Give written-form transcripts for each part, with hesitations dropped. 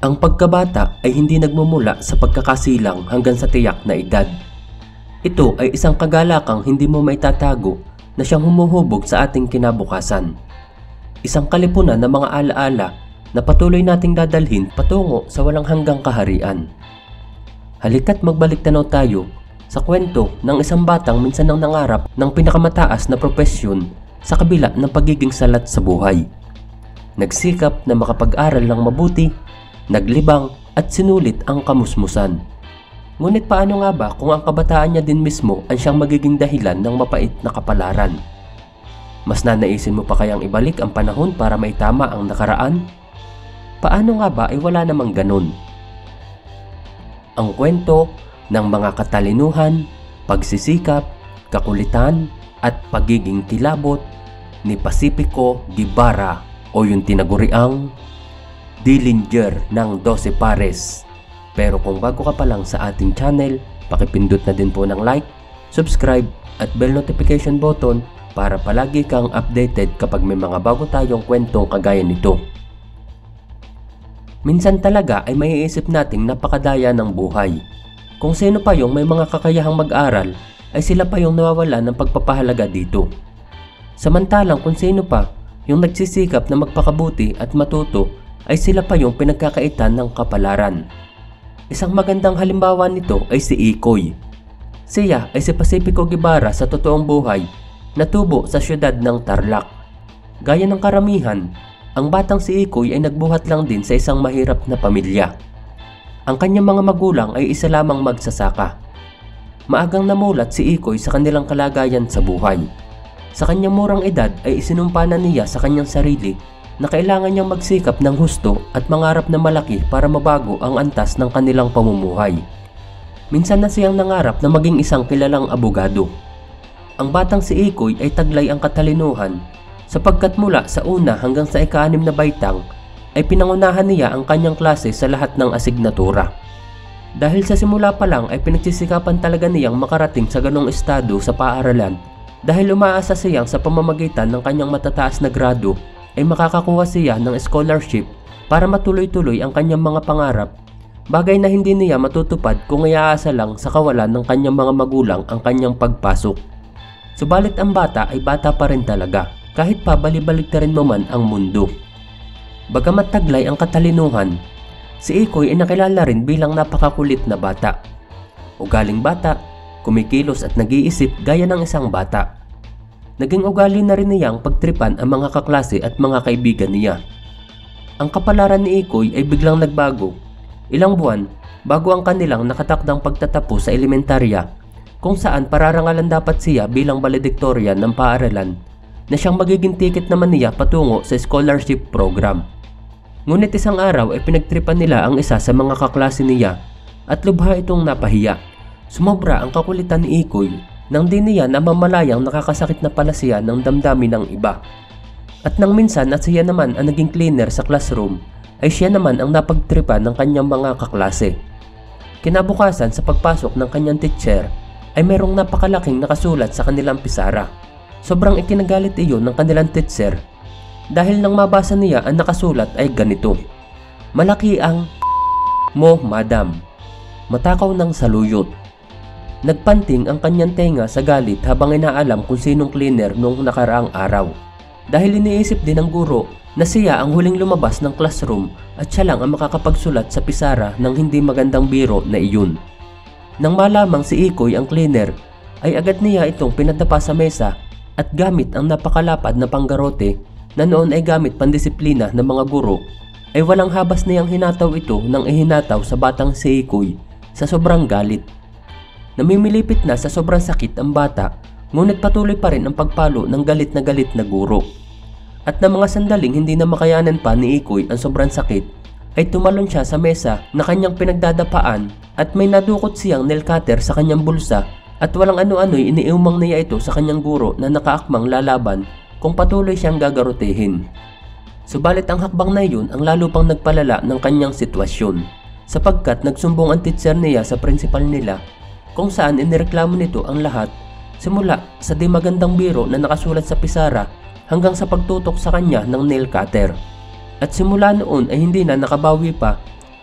Ang pagkabata ay hindi nagmumula sa pagkakasilang hanggang sa tiyak na edad. Ito ay isang kagalakang hindi mo maitatago na siyang humuhubog sa ating kinabukasan. Isang kalipunan ng mga alaala na patuloy nating dadalhin patungo sa walang hanggang kaharian. Halika't magbalik tanaw tayo sa kwento ng isang batang minsan nang nangarap ng pinakamataas na propesyon sa kabila ng pagiging salat sa buhay. Nagsikap na makapag-aral ng mabuti, naglibang at sinulit ang kamusmusan. Ngunit paano nga ba kung ang kabataan niya din mismo ang siyang magiging dahilan ng mapait na kapalaran? Mas nanaisin mo pa kayang ibalik ang panahon para maitama ang nakaraan? Paano nga ba ay wala namang ganun? Ang kwento ng mga katalinuhan, pagsisikap, kakulitan at pagiging kilabot ni Pacifico Guevara o yung tinaguriang Dillinger ng 12 Pares. Pero kung bago ka pa lang sa ating channel, pakipindot na din po ng like, subscribe at bell notification button para palagi kang updated kapag may mga bago tayong kwentong kagaya nito. Minsan talaga ay maiisip nating napakadaya ng buhay. Kung sino pa yung may mga kakayahang mag-aral ay sila pa yung nawawala ng pagpapahalaga dito. Samantalang kung sino pa yung nagsisikap na magpakabuti at matuto ay sila pa yung pinagkakaitan ng kapalaran. Isang magandang halimbawa nito ay si Ikoy. Siya ay si Pacifico Guevara sa totoong buhay na tubo sa siyudad ng Tarlac. Gaya ng karamihan, ang batang si Ikoy ay nagbuhat lang din sa isang mahirap na pamilya. Ang kanyang mga magulang ay isa lamang magsasaka. Maagang namulat si Ikoy sa kanilang kalagayan sa buhay. Sa kanyang murang edad ay isinumpa na niya sa kanyang sarili na kailangan niyang magsikap ng husto at mangarap na malaki para mabago ang antas ng kanilang pamumuhay. Minsan na siyang nangarap na maging isang kilalang abogado. Ang batang si Ikoy ay taglay ang katalinuhan sapagkat mula sa una hanggang sa ika-6 na baitang ay pinangunahan niya ang kanyang klase sa lahat ng asignatura. Dahil sa simula pa lang ay pinagsisikapan talaga niyang makarating sa ganong estado sa paaralan dahil umaasa siyang sa pamamagitan ng kanyang matataas na grado ay makakakuha siya ng scholarship para matuloy-tuloy ang kanyang mga pangarap, bagay na hindi niya matutupad kung iaasa lang sa kawalan ng kanyang mga magulang ang kanyang pagpasok. Subalit ang bata ay bata pa rin talaga kahit pa balibaligtarin mo man ang mundo. Bagamat taglay ang katalinuhan, si Ikoy ay nakilala rin bilang napakakulit na bata. Ugaling bata, kumikilos at nag-iisip gaya ng isang bata. Naging ugali na rin niyang pagtripan ang mga kaklase at mga kaibigan niya. Ang kapalaran ni Ikoy ay biglang nagbago. Ilang buwan bago ang kanilang nakatakdang pagtatapos sa elementarya kung saan pararangalan dapat siya bilang valedictorian ng paaralan na siyang magiging ticket naman niya patungo sa scholarship program. Ngunit isang araw ay pinagtripan nila ang isa sa mga kaklase niya at lubha itong napahiya. Sumobra ang kakulitan ni Ikoy nang di niya namamalayang nakakasakit na pala siya ng damdamin ng iba. At nang minsan at siya naman ang naging cleaner sa classroom ay siya naman ang napagtripan ng kanyang mga kaklase. Kinabukasan sa pagpasok ng kanyang teacher ay merong napakalaking nakasulat sa kanilang pisara. Sobrang ikinagalit iyon ng kanilang teacher dahil nang mabasa niya ang nakasulat ay ganito: "Malaki ang mo, madam. Matakaw ng saluyot." Nagpanting ang kanyang tenga sa galit habang inaalam kung sinong cleaner noong nakaraang araw. Dahil iniisip din ng guro na siya ang huling lumabas ng classroom at siya lang ang makakapagsulat sa pisara ng hindi magandang biro na iyon. Nang malamang si Ikoy ang cleaner, ay agad niya itong pinadapa sa mesa at gamit ang napakalapad na panggarote na noon ay gamit pandisiplina ng mga guro, ay walang habas niyang hinataw ito nang ihinataw sa batang si Ikoy sa sobrang galit. Namimilipit na sa sobrang sakit ang bata, ngunit patuloy pa rin ang pagpalo ng galit na guro. At na mga sandaling hindi na makayanan pa ni Ikoy ang sobrang sakit, ay tumalon siya sa mesa na kanyang pinagdadapaan at may nadukot siyang nail cutter sa kanyang bulsa at walang ano-ano'y iniumang niya ito sa kanyang guro na nakaakmang lalaban kung patuloy siyang gagarotehin. Subalit ang hakbang na iyon ang lalo pang nagpalala ng kanyang sitwasyon sapagkat nagsumbong ang teacher niya sa principal nila kung saan inireklamo nito ang lahat simula sa di magandang biro na nakasulat sa pisara hanggang sa pagtutok sa kanya ng nail cutter. At simula noon ay hindi na nakabawi pa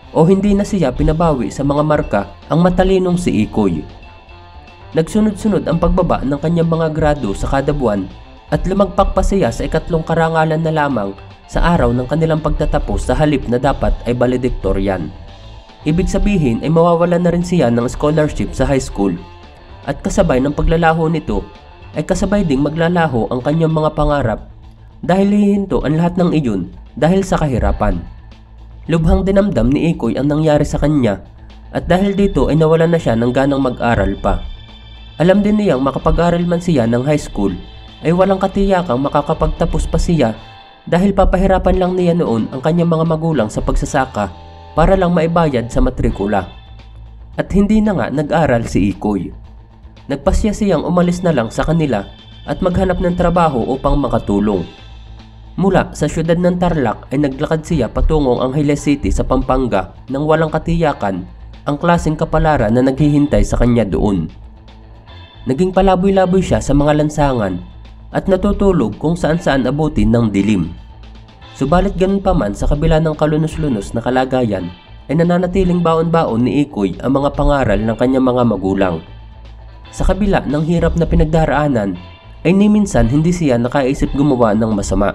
o hindi na siya pinabawi sa mga marka ang matalinong si Ikoy. Nagsunod-sunod ang pagbaba ng kanyang mga grado sa kada buwan at lumagpak pa siya sa ikatlong karangalan na lamang sa araw ng kanilang pagtatapos sa halip na dapat ay valedictorian. Ibig sabihin ay mawawalan na rin siya ng scholarship sa high school at kasabay ng paglalaho nito ay kasabay ding maglalaho ang kanyang mga pangarap dahil hihinto ang lahat ng iyon dahil sa kahirapan. Lubhang dinamdam ni Ikoy ang nangyari sa kanya at dahil dito ay nawalan na siya ng ganang mag-aral pa. Alam din niyang makapag-aral man siya ng high school ay walang katiyakang makakapagtapos pa siya dahil papahirapan lang niya noon ang kanyang mga magulang sa pagsasaka para lang maibayad sa matrikula. At hindi na nga nag-aral si Ikoy. Nagpasya siyang umalis na lang sa kanila at maghanap ng trabaho upang makatulong. Mula sa syudad ng Tarlac ay naglakad siya patungong Angeles City sa Pampanga nang walang katiyakan ang klaseng kapalaran na naghihintay sa kanya doon. Naging palaboy-laboy siya sa mga lansangan at natutulog kung saan-saan abutin ng dilim. Subalit ganun pa man sa kabila ng kalunos-lunos na kalagayan ay nananatiling baon-baon ni Ikoy ang mga pangaral ng kanyang mga magulang. Sa kabila ng hirap na pinagdaraanan ay ni minsan hindi siya nakaisip gumawa ng masama.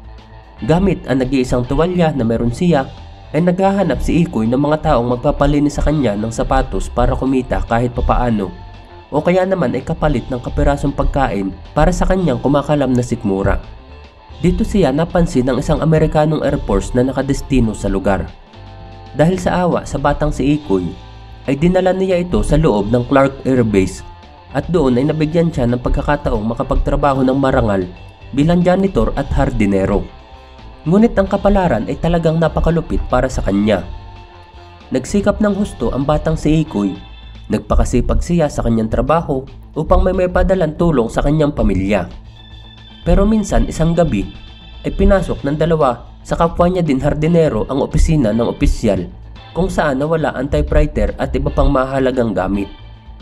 Gamit ang nag-iisang tuwalya na meron siya ay naghahanap si Ikoy ng mga taong magpapalinis sa kanya ng sapatos para kumita kahit papaano o kaya naman ay kapalit ng kapirasong pagkain para sa kanyang kumakalam na sikmura. Dito siya napansin ng isang Amerikanong Air Force na nakadestino sa lugar. Dahil sa awa sa batang si Ikoy ay dinala niya ito sa loob ng Clark Air Base at doon ay nabigyan siya ng pagkakataong makapagtrabaho ng marangal bilang janitor at hardinero. Ngunit ang kapalaran ay talagang napakalupit para sa kanya. Nagsikap ng husto ang batang si Ikoy. Nagpakasipag siya sa kanyang trabaho upang may padalang tulong sa kanyang pamilya. Pero minsan isang gabi ay pinasok ng dalawa sa kapwa niya din hardinero ang opisina ng opisyal kung saan nawala ang typewriter at iba pang mahalagang gamit.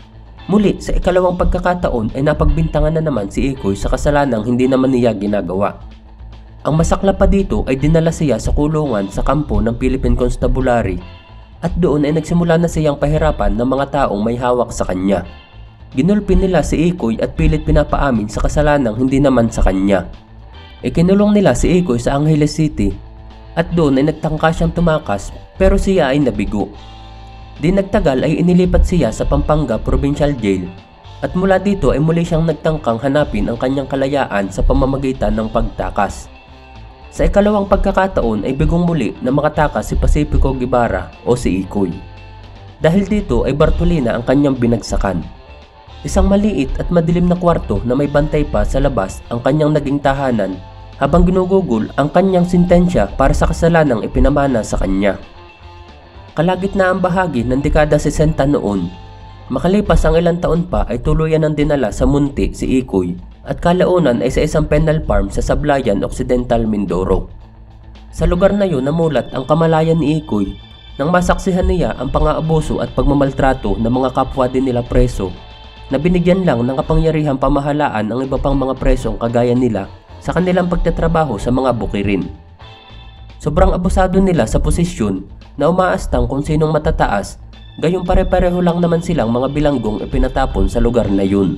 Muli sa ikalawang pagkakataon ay napagbintangan na naman si Ikoy sa kasalanang hindi naman niya ginagawa. Ang masakla pa dito ay dinala siya sa kulungan sa kampo ng Philippine Constabulary at doon ay nagsimula na siyang pahirapan ng mga taong may hawak sa kanya. Ginulpi nila si Ikoy at pilit pinapaamin sa kasalanang hindi naman sa kanya. Ikinulong nila si Ikoy sa Angeles City at doon ay nagtangka siyang tumakas pero siya ay nabigo. Di nagtagal ay inilipat siya sa Pampanga Provincial Jail at mula dito ay muli siyang nagtangkang hanapin ang kanyang kalayaan sa pamamagitan ng pagtakas. Sa ikalawang pagkakataon ay bigong muli na makatakas si Pacifico Guevara o si Ikoy. Dahil dito ay Bartolina ang kanyang binagsakan. Isang maliit at madilim na kwarto na may bantay pa sa labas ang kanyang naging tahanan habang ginugugol ang kanyang sintensya para sa kasalanang ipinamana sa kanya. Kalagitnaang bahagi ng dekada 60 noon, makalipas ang ilang taon pa ay tuluyan ng dinala sa munti si Ikoy at kalaunan ay sa isang penal farm sa Sablayan Occidental, Mindoro. Sa lugar na yun namulat ang kamalayan ni Ikoy nang masaksihan niya ang pang-aabuso at pagmamaltrato ng mga kapwa din nila preso na binigyan lang ng kapangyarihang pamahalaan ang iba pang mga presong kagaya nila sa kanilang pagtatrabaho sa mga bukirin. Sobrang abusado nila sa posisyon na umaastang kung sinong matataas, gayong pare-pareho lang naman silang mga bilanggong ipinatapon sa lugar na yun.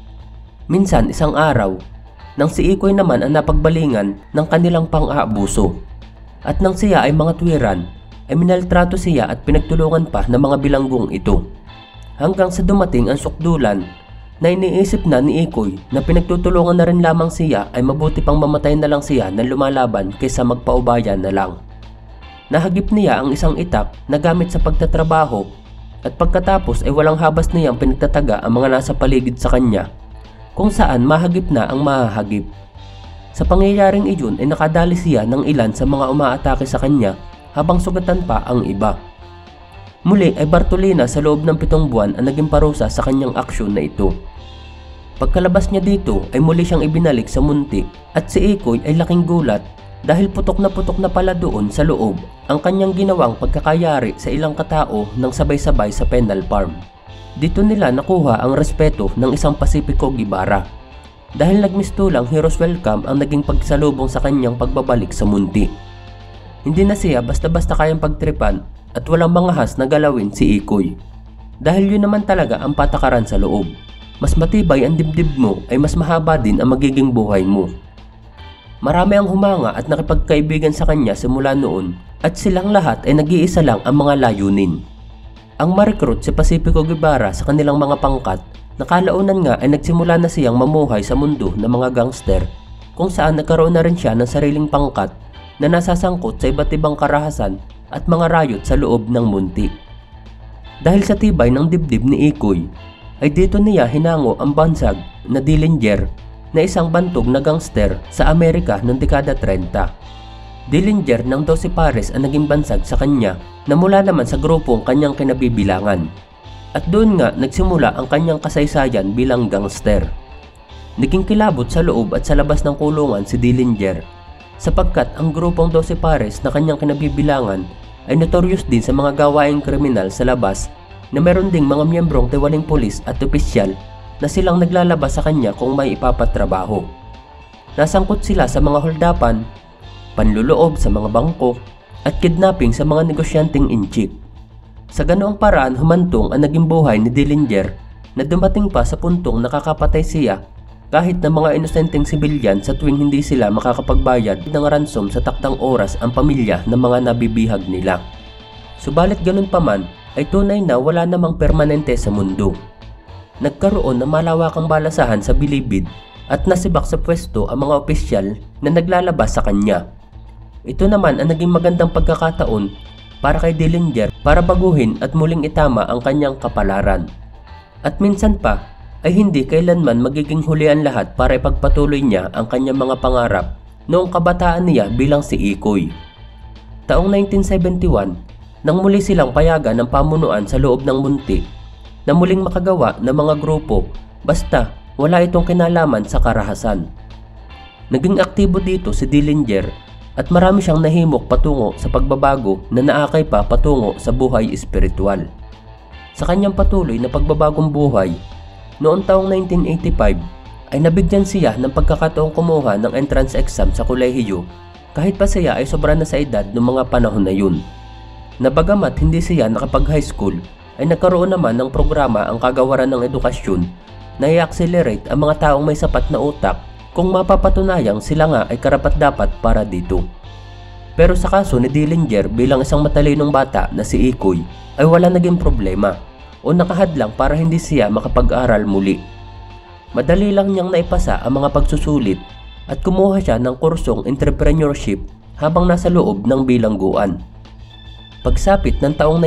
Minsan isang araw, nang si Ikoy naman ang napagbalingan ng kanilang pang-aabuso at nang siya ay mga tuwiran, ay minaltrato siya at pinagtulungan pa ng mga bilanggong ito. Hanggang sa dumating ang sukdulan na iniisip na ni Ikoy na pinagtutulungan na rin lamang siya ay mabuti pang mamatay na lang siya na lumalaban kaysa magpaubaya na lang. Nahagip niya ang isang itak na gamit sa pagtatrabaho at pagkatapos ay walang habas niyang pinagtataga ang mga nasa paligid sa kanya kung saan mahagip na ang mahahagip. Sa pangyayaring iyon ay nakadali siya ng ilan sa mga umaatake sa kanya habang sugatan pa ang iba. Muli ay Bartolina sa loob ng 7 buwan ang naging parusa sa kanyang aksyon na ito. Pagkalabas niya dito ay muli siyang ibinalik sa munti at si Ikoy ay laking gulat dahil putok na pala doon sa loob ang kanyang ginawang pagkakayari sa ilang katao ng sabay-sabay sa penal farm. Dito nila nakuha ang respeto ng isang Pacifico Guevara dahil nagmistulang hero's welcome ang naging pagsalubong sa kanyang pagbabalik sa munti. Hindi na siya basta-basta kayang pagtripan at walang mangahas na galawin si Ikoy. Dahil yun naman talaga ang patakaran sa loob. Mas matibay ang dibdib mo ay mas mahaba din ang magiging buhay mo. Marami ang humanga at nakipagkaibigan sa kanya simula noon at silang lahat ay nag-iisa lang ang mga layunin. Ang ma-recruit si Pacifico Guevara sa kanilang mga pangkat na kalaunan nga ay nagsimula na siyang mamuhay sa mundo ng mga gangster kung saan nagkaroon na rin siya ng sariling pangkat na nasasangkot sa iba't ibang karahasan at mga rayot sa loob ng munti. Dahil sa tibay ng dibdib ni Ikoy, ay dito niya hinango ang bansag na Dillinger na isang bantog na gangster sa Amerika noong dekada 30. Dillinger ng 12 pares ang naging bansag sa kanya na mula naman sa grupong kanyang kinabibilangan. At doon nga nagsimula ang kanyang kasaysayan bilang gangster. Naging kilabot sa loob at sa labas ng kulungan si Dillinger sapagkat ang grupong 12 pares na kanyang kinabibilangan ay notorious din sa mga gawaing kriminal sa labas na meron ding mga miyembrong tiwaling pulis at opisyal na silang naglalabas sa kanya kung may ipapatrabaho. Nasangkot sila sa mga holdapan, panluloob sa mga bangko at kidnapping sa mga negosyanteng inchik. Sa ganoong paraan humantong ang naging buhay ni Dillinger na dumating pa sa puntong nakakapatay siya kahit na mga inosenteng sibilyan sa tuwing hindi sila makakapagbayad ng ransom sa takdang oras ang pamilya ng mga nabibihag nila. Subalit ganun pa man ay tunay na wala namang permanente sa mundo. Nagkaroon ng malawakang balasahan sa bilibid at nasibak sa pwesto ang mga opisyal na naglalabas sa kanya. Ito naman ang naging magandang pagkakataon para kay Dillinger para baguhin at muling itama ang kanyang kapalaran. At minsan pa ay hindi kailanman magiging hulian lahat para ipagpatuloy niya ang kanyang mga pangarap noong kabataan niya bilang si Ikoy. Taong 1971, nang muli silang payagan ng pamunuan sa loob ng munti na muling makagawa ng mga grupo basta wala itong kinalaman sa karahasan. Naging aktibo dito si Dillinger at marami siyang nahimok patungo sa pagbabago na naakay pa patungo sa buhay espiritual. Sa kanyang patuloy na pagbabagong buhay, noong taong 1985 ay nabigyan siya ng pagkakataong kumuha ng entrance exam sa kolehiyo kahit pa siya ay sobra na sa edad noong mga panahon na yun. Na bagamat hindi siya nakapag-high school ay nagkaroon naman ng programa ang Kagawaran ng Edukasyon na i-accelerate ang mga taong may sapat na utak kung mapapatunayang sila nga ay karapat-dapat para dito. Pero sa kaso ni Dillinger bilang isang matalinong bata na si Ikoy ay wala naging problema o nakahadlang para hindi siya makapag-aral muli. Madali lang niyang naipasa ang mga pagsusulit at kumuha siya ng kursong entrepreneurship habang nasa loob ng bilangguan. Pagsapit ng taong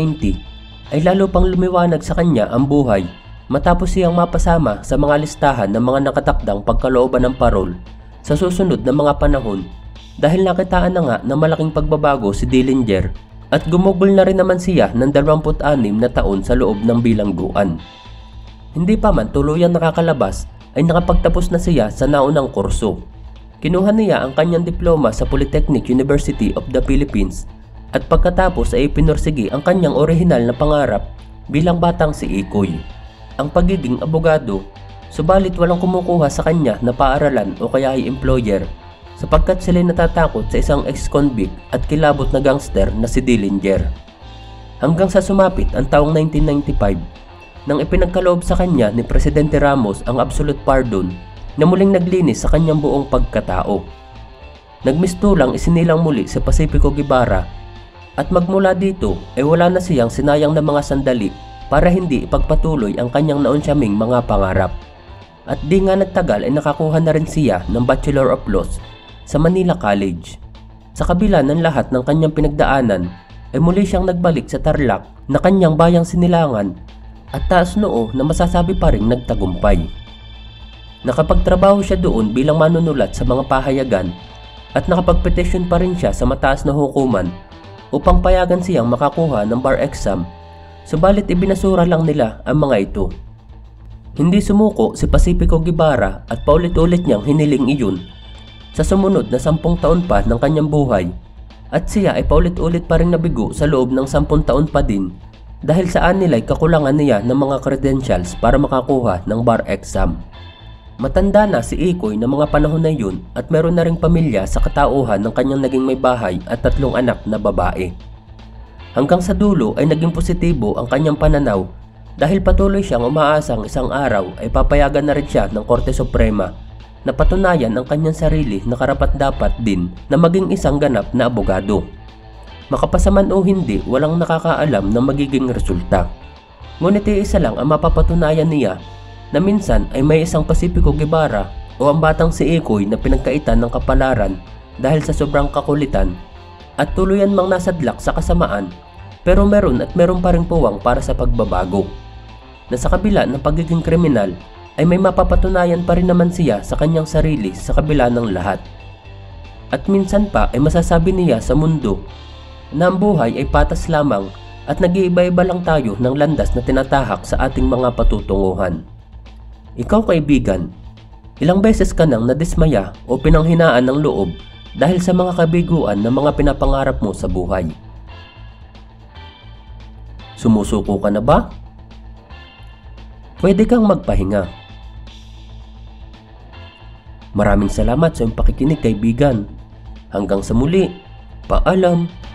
1990 ay lalo pang lumiwanag sa kanya ang buhay matapos siyang mapasama sa mga listahan ng mga nakatakdang pagkalooban ng parol sa susunod na mga panahon dahil nakitaan na nga ng malaking pagbabago si Dillinger at gumugol na rin naman siya ng 26 na taon sa loob ng bilangguan. Hindi pa man tuluyang nakakalabas ay nakapagtapos na siya sa naunang kurso. Kinuha niya ang kanyang diploma sa Polytechnic University of the Philippines at pagkatapos ay ipinorsigi ang kanyang orihinal na pangarap bilang batang si Ikoy, ang pagiging abogado, subalit walang kumukuha sa kanya na paaralan o kaya ay employer sapagkat sila'y natatakot sa isang ex-convict at kilabot na gangster na si Dillinger. Hanggang sa sumapit ang taong 1995 nang ipinagkaloob sa kanya ni Presidente Ramos ang absolute pardon na muling naglinis sa kanyang buong pagkatao. Nagmistulang isinilang muli si Pacifico Guevara at magmula dito ay wala na siyang sinayang na mga sandali para hindi ipagpatuloy ang kanyang naunsyaming mga pangarap. At di nga nagtagal ay nakakuha na rin siya ng Bachelor of Laws sa Manila College. Sa kabila ng lahat ng kanyang pinagdaanan ay muli siyang nagbalik sa Tarlac na kanyang bayang sinilangan at taas noo na masasabi pa rin nagtagumpay. Nakapagtrabaho siya doon bilang manunulat sa mga pahayagan at nakapagpetisyon pa rin siya sa mataas na hukuman upang payagan siyang makakuha ng bar exam, subalit ibinasura lang nila ang mga ito. Hindi sumuko si Pacifico Guevara at paulit-ulit niyang hiniling iyon sa sumunod na 10 taon pa ng kanyang buhay at siya ay paulit-ulit pa rin nabigo sa loob ng 10 taon pa din dahil saan nila'y kakulangan niya ng mga credentials para makakuha ng bar exam. Matanda na si Ikoy ng mga panahon na yun at meron na ring pamilya sa katauhan ng kanyang naging may bahay at 3 anak na babae. Hanggang sa dulo ay naging positibo ang kanyang pananaw dahil patuloy siyang umaasang isang araw ay papayagan na rin siya ng Korte Suprema na patunayan ang kanyang sarili na karapat-dapat din na maging isang ganap na abogado. Makapasaman o hindi, walang nakakaalam ng magiging resulta. Ngunit iisa lang ang mapapatunayan niya na minsan ay may isang Pacifico Guevara o ang batang si Ikoy na pinagkaitan ng kapalaran dahil sa sobrang kakulitan at tuluyan mang nasadlak sa kasamaan, pero meron pa ring puwang para sa pagbabago. Na sa kabila ng pagiging kriminal ay may mapapatunayan pa rin naman siya sa kanyang sarili sa kabila ng lahat. At minsan pa ay masasabi niya sa mundo na ang buhay ay patas lamang at nag-iiba-iba lang tayo ng landas na tinatahak sa ating mga patutunguhan. Ikaw kaibigan, ilang beses ka nang nadismaya o pinanghinaan ng loob dahil sa mga kabiguan ng mga pinapangarap mo sa buhay? Sumusuko ka na ba? Pwede kang magpahinga. Maraming salamat sa iyong pakikinig kaibigan. Hanggang sa muli, paalam.